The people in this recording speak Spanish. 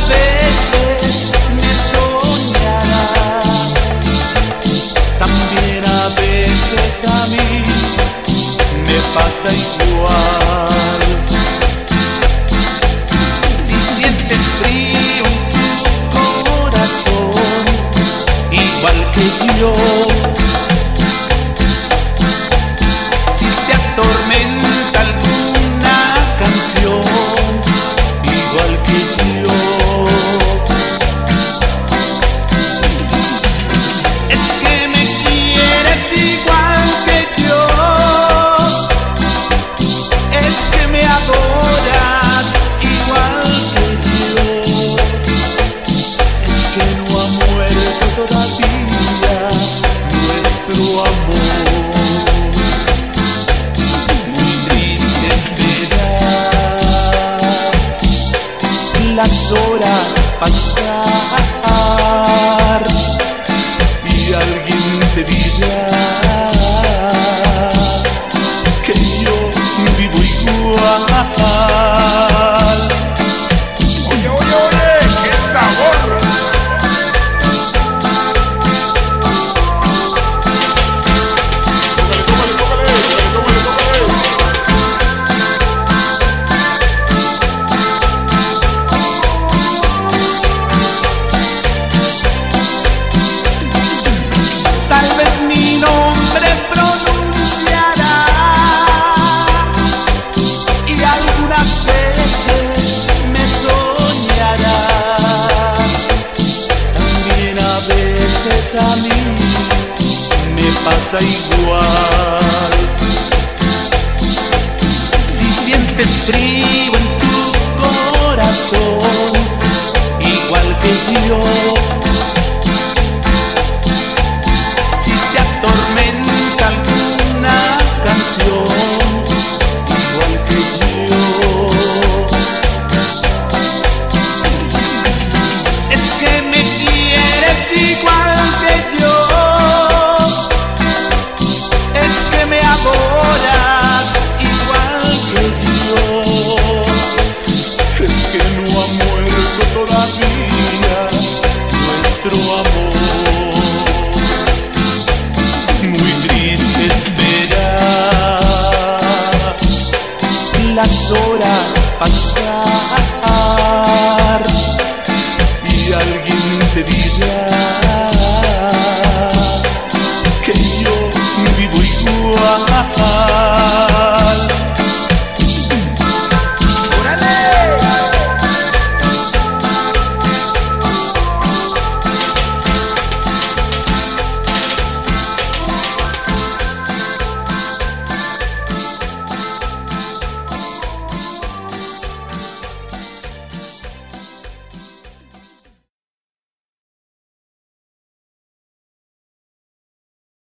veces me soñarás, también a veces a mí me pasa igual. Si sientes frío en tu corazón, igual que yo, si te atormenta alguna canción, igual que yo, es que me quieres igual que yo, es que me adoras igual que yo, es que no ha muerto todavía nuestro amor. Muy triste esperar las horas pasar y alguien te dirá que yo vivo igual. Oye, oye, oye, qué sabor. Tómale, tómale, tómale, tómale, Tal vez mi nombre pronunciarás y algunas veces me soñarás, también a veces a mí me pasa igual. Si sientes frío en tu corazón, igual que yo,